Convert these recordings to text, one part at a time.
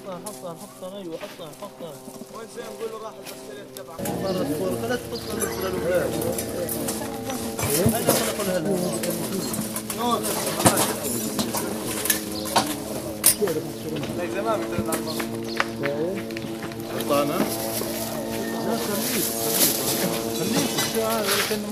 حصن ايوه حصن وين زين نقول له راح البسكليت تبعك مرة تقول خلت تصل للولاد انا خلقوا لها لك زمان بترن على المنطقة حطانا؟ لا خليك شو هذا كأنه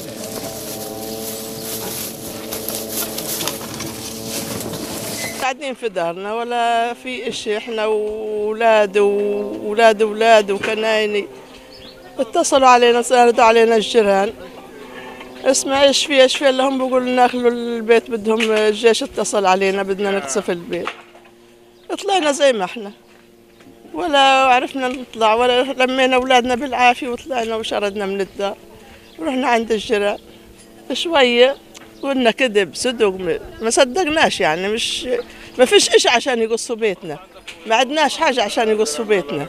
قاعدين في دارنا ولا في إشي، إحنا وأولاد وأولاد أولاد وكنايني اتصلوا علينا ساردوا علينا الجيران اسمع ايش في اللي هم بيقولوا لنا اخلوا البيت، بدهم الجيش اتصل علينا بدنا نقصف البيت. طلعنا زي ما احنا ولا عرفنا نطلع ولا لمينا اولادنا بالعافيه وطلعنا وشردنا من الدار ورحنا عند الجيران شويه قلنا كذب صدق ما صدقناش، يعني مش ما فيش إشي عشان يقصوا بيتنا، ما عدناش حاجة عشان يقصوا بيتنا.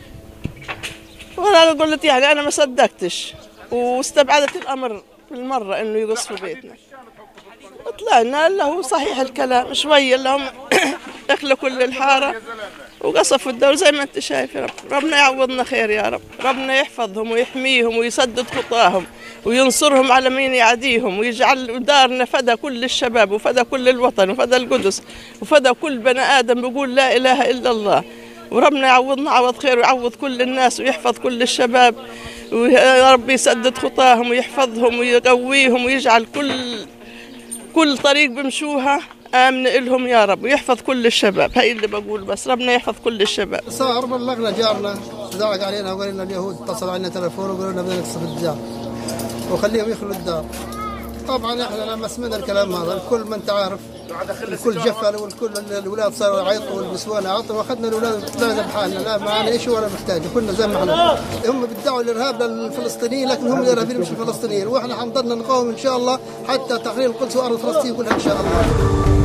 وأنا قلت يعني أنا ما صدقتش واستبعدت الأمر بالمرة إنه يقصوا بيتنا. طلعنا اللي هو صحيح الكلام شوية اللي هم أخلوا كل الحارة وقصفوا الدولة زي ما أنت شايف. يا رب ربنا يعوضنا خير يا رب، ربنا يحفظهم ويحميهم ويسدد خطاهم وينصرهم على مين يعاديهم ويجعل دارنا فدى كل الشباب وفدى كل الوطن وفدى القدس وفدى كل بني آدم بيقول لا إله إلا الله. وربنا يعوضنا عوض خير ويعوض كل الناس ويحفظ كل الشباب ويا رب يسدد خطاهم ويحفظهم ويقويهم ويجعل كل طريق بمشوها آمن إلهم يا رب ويحفظ كل الشباب. هاي اللي بقول بس ربنا يحفظ كل الشباب. صار بلغنا جارنا زعق علينا وقال لنا اليهود اتصلوا علينا تلفون وقالوا لنا بدنا نقصف الدار وخليهم يخلوا الدار. طبعا احنا لما سمعنا الكلام هذا الكل ما انت عارف الكل جفل والكل الاولاد صاروا يعيطوا والنسوان عيطوا واخذنا الاولاد وطلعنا بحالنا لا معنا شيء ولا محتاج كنا زي ما احنا. هم بيدعوا الارهاب للفلسطينيين لكن هم الارهابيين مش الفلسطينيين واحنا حنضلنا نقاوم ان شاء الله حتى تحرير القدس وارض فلسطين كلها ان شاء الله.